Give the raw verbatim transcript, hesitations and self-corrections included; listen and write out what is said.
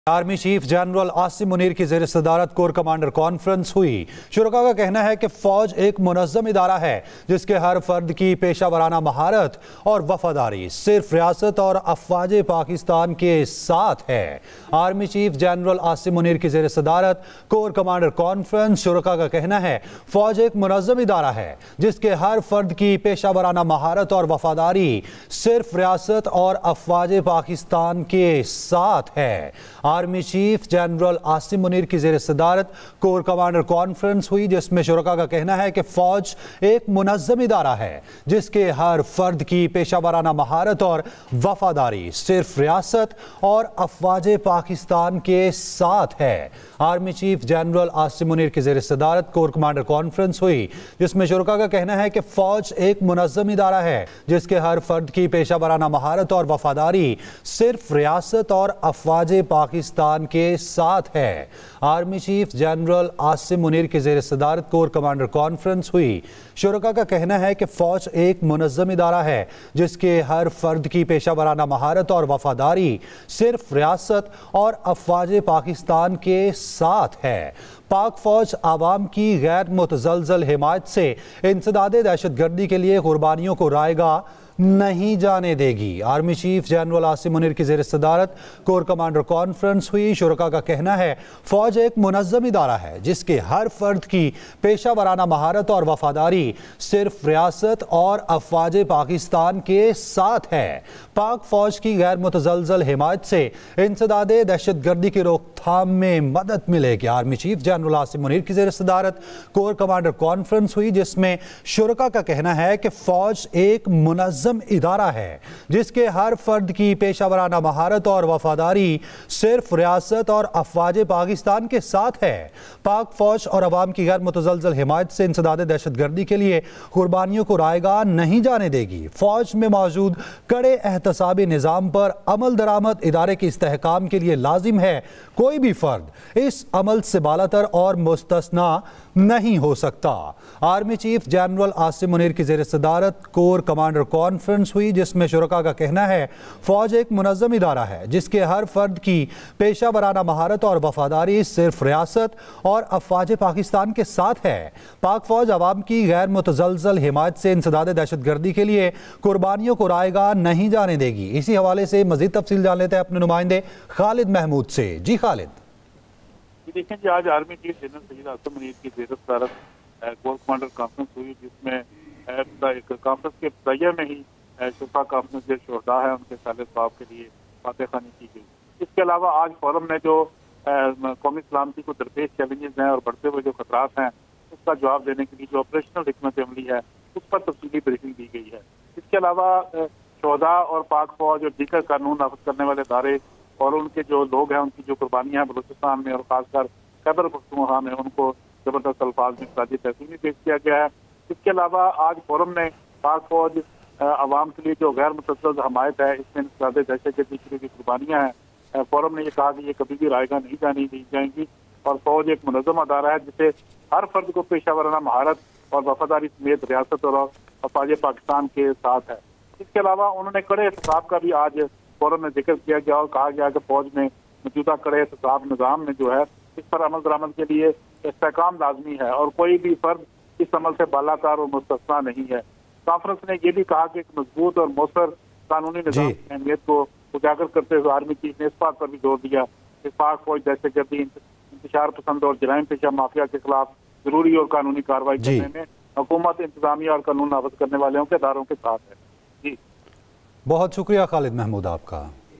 Army chief general Asim Munir की ज़ेर सदारत कोर कमांडर कॉन्फ्रेंस हुई। शुरका का कहना है कि फौज एक मुनज़्ज़म इदारा है जिसके हर फर्द की पेशा वराना महारत और वफादारी सिर्फ रियासत और अफवाज पाकिस्तान के साथ है। Army chief general Asim Munir की ज़ेर सदारत कोर कमांडर कॉन्फ्रेंस। शुरका का कहना है फौज एक मुनज़्ज़म इदारा है जिसके हर फर्द की पेशा वराना महारत और वफादारी सिर्फ रियासत और अफवाज पाकिस्तान के साथ है। Army chief general Asim Munir की ज़ेर सदारत कोर कमांडर कॉन्फ्रेंस हुई जिसमें शुरका का कहना है कि फौज एक मुनज़्ज़म इदारा है जिसके हर फर्द की पेशा वराना महारत और वफादारी सिर्फ रियासत और अफवाज पाकिस्तान के साथ है। Army chief general Asim Munir की ज़ेर सदारत कोर कमांडर कॉन्फ्रेंस हुई जिसमें शुरका का कहना है कि फौज एक मुनज़्ज़म इदारा है जिसके हर फर्द की पेशा वराना महारत और वफादारी सिर्फ रियासत और अफवाज पाकिस्तान के साथ है। Army chief general Asim Munir की ज़ेर सदारत कोर कमांडर कॉन्फ्रेंस हुई। शुरका का कहना है कि फौज एक मुनज़्ज़म इदारा है जिसके हर फर्द की पेशा वराना महारत और वफादारी सिर्फ रियासत और अफवाज पाकिस्तान के साथ है। पाक फौज आवाम की गैर मुतज़लज़ल हिमायत से इंसदादे दहशत गर्दी के लिए कुर्बानियों को रायगा नहीं जाने देगी। Army chief general Asim Munir की ज़ेर सदारत कोर कमांडर कॉन्फ्रेंस हुई। शुरका का कहना है फौज एक मुनज़्ज़म इदारा है जिसके हर फर्द की पेशा वराना महारत और वफादारी सिर्फ रियासत और अफवाज पाकिस्तान के साथ है। पाक फौज की गैर मुतज़लज़ल हिमायत से इंसदादे दहशत गर्दी की रोकथाम में मदद मिलेगी। Army chief general Asim Munir की ज़ेर सदारत कोर कमांडर कॉन्फ्रेंस हुई जिसमें शुरका का कहना है कि फौज एक मुनज़्ज़म इदारा है जिसके हर फर्द की पेशा वराना महारत और वफादारी सिर्फ रियासत और अफवाज पाकिस्तान के साथ है। पाक फौज और अवाम की गैर मुतज़लज़ल हिमायत से इंसदादे दहशत गर्दी के लिए कुर्बानियों को रायगा नहीं जाने देगी। फौज में मौजूद कड़े एहतसाबी निज़ाम पर अमल दरामद इदारे के इस्तेहकाम के लिए लाजिम है। कोई भी फर्द इस अमल से बालातर और मुस्तस्ना नहीं हो सकता। Army chief general Asim Munir की ज़ेर सदारत कोर कमांडर कॉन्फ्रेंस हुई जिसमें शुरका का कहना है फौज एक मुनज़्ज़म इदारा है जिसके हर फर्द की पेशा वराना महारत और वफादारी सिर्फ रियासत और अफवाज पाकिस्तान के साथ है। पाक फौज अवाम की गैर मुतज़लज़ल हिमायत से इंसदादे दहशत गर्दी के लिए कुर्बानियों को रायगा नहीं जाने देगी। इसी हवाले से मज़ीद तफसील जान लेते हैं अपने नुमाइंदे खालिद महमूद से। जी खालिद। देखें जी, आज army chief general Syed Asim Munir की ज़ेर सदारत कोर कमांडर कॉन्फ्रेंस हुई जिसमें एक कॉन्फ्रेंस के बजय में ही शुफा कॉन्फ्रेंस जो शोहदा है उनके साले साहब के लिए फातह खानी की गई। इसके अलावा आज फोरम में जो कौमी सलामती को दरपेश चैलेंजेस हैं और बढ़ते हुए जो खतरात हैं उसका जवाब देने के लिए जो ऑपरेशनल हिकमत अमली है उस पर तफसीली ब्रीफिंग दी गई है। इसके अलावा शोहदा और पाक फौज और दीगर कानून नाफिज करने वाले इदारे और उनके जो लोग हैं उनकी जो कुर्बानियाँ हैं बलूचिस्तान में और खासकर खैबर पख्तूनख्वा में उनको जबरदस्त अल्फाज में ताजी तहसील में पेश किया गया है। इसके अलावा आज फोरम में पाक फौज अवाम के लिए जो गैर मुतज़लज़ल हमायत है इसमें इंसदादे दहशत गर्दी की जो कुर्बानियाँ हैं फोरम ने यह कहा कि ये कभी भी रायगा नहीं जानी दी जाएंगी और फौज एक मुनज़्ज़म अदारा है जिसे हर फर्द को पेशा वराना महारत और वफादारी समेत रियासत और अफवाज पाकिस्तान के साथ है। इसके अलावा उन्होंने कड़े एहतसाब का भी आज फोरम में जिक्र किया गया और कहा गया कि फौज में मौजूदा कड़े एहतसाब निज़ाम में जो है इस पर अमल दरामद के लिए इस्तेहकाम लाजमी है और कोई भी फर्द इस अमल से बालाकार और मुस्तस्ना नहीं है। कॉन्फ्रेंस ने यह भी कहा कि एक मजबूत और मौसर कानूनी निज़ाम की अहमियत को उजागर करते हुए आर्मी चीफ ने इस बात पर भी जोर दिया कि पाक फौज दहशत गर्दी, इंतशार पसंद और जराइम पेशा माफिया के खिलाफ जरूरी और कानूनी कार्रवाई करने में हुकूमत, इंतजामिया और कानून नाफिज करने वालों के इदारों के साथ है। जी बहुत शुक्रिया खालिद महमूद आपका।